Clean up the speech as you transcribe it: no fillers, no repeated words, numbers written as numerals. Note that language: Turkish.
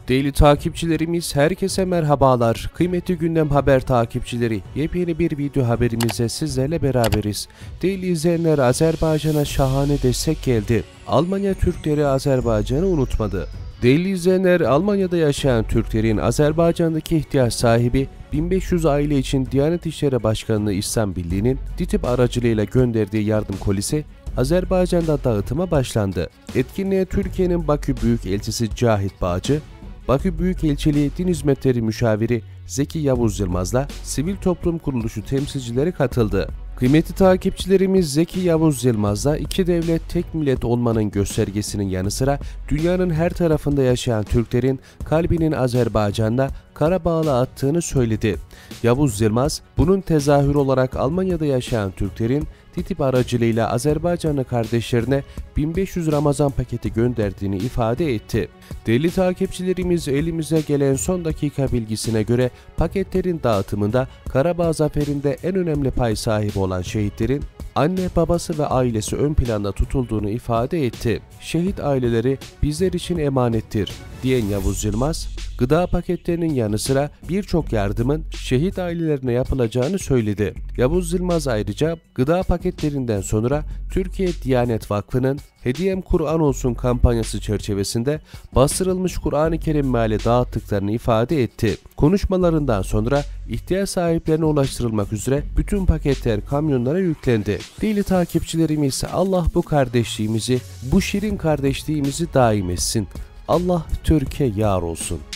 Değerli takipçilerimiz, herkese merhabalar. Kıymetli Gündem Haber takipçileri, yepyeni bir video haberimizle sizlerle beraberiz. Değerli izleyenler, Azerbaycan'a şahane destek geldi. Almanya Türkleri Azerbaycan'ı unutmadı. Değerli izleyenler, Almanya'da yaşayan Türklerin Azerbaycan'daki ihtiyaç sahibi 1500 aile için Diyanet İşleri Başkanlığı İhsan Birliği'nin DİTİB aracılığıyla gönderdiği yardım kolisi Azerbaycan'da dağıtıma başlandı. Etkinliğe Türkiye'nin Bakü Büyükelçisi Cahit Bağcı, Bakü Büyükelçiliği Din Hizmetleri Müşaviri Zeki Yavuz Yılmaz'la sivil toplum kuruluşu temsilcileri katıldı. Kıymetli takipçilerimiz, Zeki Yavuz Yılmaz'la iki devlet tek millet olmanın göstergesinin yanı sıra dünyanın her tarafında yaşayan Türklerin kalbinin Azerbaycan'da Karabağ'a attığını söyledi. Yavuz Yılmaz, bunun tezahürü olarak Almanya'da yaşayan Türklerin DİTİB aracılığıyla Azerbaycanlı kardeşlerine 1500 Ramazan paketi gönderdiğini ifade etti. Değerli takipçilerimiz, elimize gelen son dakika bilgisine göre paketlerin dağıtımında Karabağ zaferinde en önemli pay sahibi olan şehitlerin anne, babası ve ailesi ön planda tutulduğunu ifade etti. Şehit aileleri bizler için emanettir diyen Yavuz Yılmaz, gıda paketlerinin yanı sıra birçok yardımın şehit ailelerine yapılacağını söyledi. Yavuz Yılmaz ayrıca gıda paketlerinden sonra Türkiye Diyanet Vakfı'nın Hediyem Kur'an Olsun kampanyası çerçevesinde bastırılmış Kur'an-ı Kerim meali dağıttıklarını ifade etti. Konuşmalarından sonra ihtiyaç sahiplerine ulaştırılmak üzere bütün paketler kamyonlara yüklendi. Değerli takipçilerimiz, Allah bu kardeşliğimizi, bu şirin kardeşliğimizi daim etsin. Allah Türkiye yar olsun.